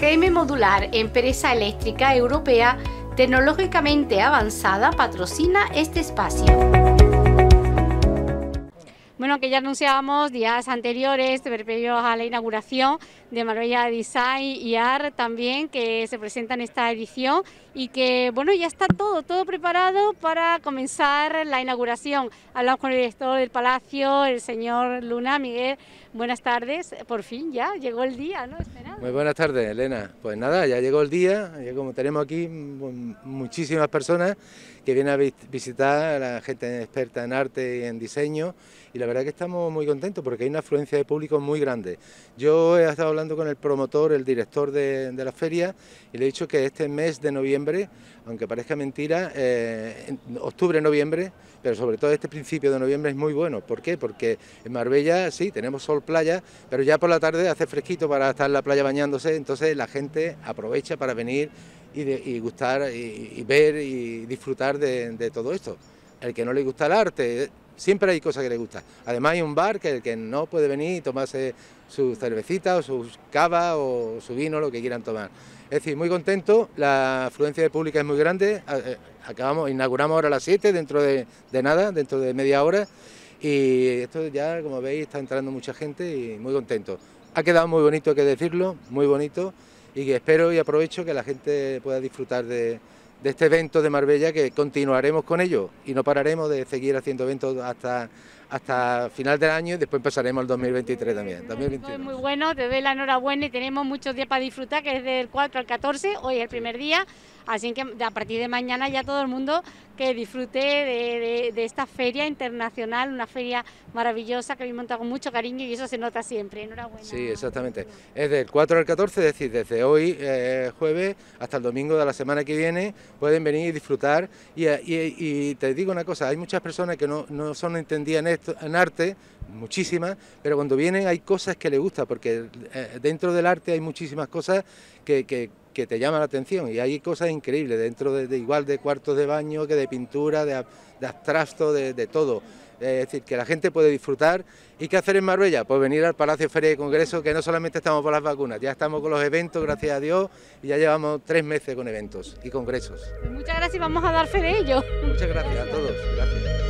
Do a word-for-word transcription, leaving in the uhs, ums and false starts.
G M Modular, empresa eléctrica europea tecnológicamente avanzada, patrocina este espacio. Bueno, que ya anunciábamos días anteriores, previos a la inauguración de Marbella Design y Art también, que se presenta en esta edición y que, bueno, ya está todo, todo preparado para comenzar la inauguración. Hablamos con el director del Palacio, el señor Luna. Miguel, buenas tardes, por fin ya llegó el día, ¿no? Esperado. Muy buenas tardes, Elena. Pues nada, ya llegó el día, ya como tenemos aquí muchísimas personas que vienen a visitar, a la gente experta en arte y en diseño, y la verdad que estamos muy contentos porque hay una afluencia de público muy grande. Yo he estado hablando con el promotor, el director de, de la feria, y le he dicho que este mes de noviembre, aunque parezca mentira, eh, octubre-noviembre, pero sobre todo este principio de noviembre es muy bueno. ¿Por qué? Porque en Marbella sí, tenemos sol, playa, pero ya por la tarde hace fresquito para estar en la playa bañándose, entonces la gente aprovecha para venir y, de, y gustar y, y ver y disfrutar de, de todo esto. El que no le gusta el arte, siempre hay cosas que le gustan. Además hay un bar que el que no puede venir y tomarse su cervecita o su cava o su vino, lo que quieran tomar. Es decir, muy contento, la afluencia de público es muy grande, acabamos, inauguramos ahora a las siete, dentro de, de nada, dentro de media hora, y esto ya, como veis, está entrando mucha gente y muy contento. Ha quedado muy bonito, hay que decirlo, muy bonito, y que espero y aprovecho que la gente pueda disfrutar de, de este evento de Marbella, que continuaremos con ello y no pararemos de seguir haciendo eventos hasta, hasta final del año y después pasaremos al dos mil veintitrés también. dos mil veintiuno. Muy bueno, te doy la enhorabuena y tenemos muchos días para disfrutar, que es del cuatro al catorce, hoy es el primer día, así que a partir de mañana ya todo el mundo que disfrute de, de, de esta feria internacional, una feria maravillosa que habéis montado con mucho cariño y eso se nota siempre. Enhorabuena. Sí, exactamente. Es del cuatro al catorce, es decir, desde hoy, eh, jueves, hasta el domingo de la semana que viene, pueden venir y disfrutar. Y, y, y te digo una cosa, hay muchas personas que no, no son entendidas en, esto, en arte, muchísimas, pero cuando vienen hay cosas que les gustan, porque eh, dentro del arte hay muchísimas cosas que, que, que te llaman la atención y hay cosas increíbles dentro de, de igual de cuartos de baño que de pintura, de, de abstracto, de, de todo. Es decir, que la gente puede disfrutar. ¿Y qué hacer en Marbella? Pues venir al Palacio Feria y Congreso, que no solamente estamos por las vacunas, ya estamos con los eventos, gracias a Dios, y ya llevamos tres meses con eventos y congresos. Muchas gracias y vamos a dar fe de ello. Muchas gracias, gracias a todos. Gracias.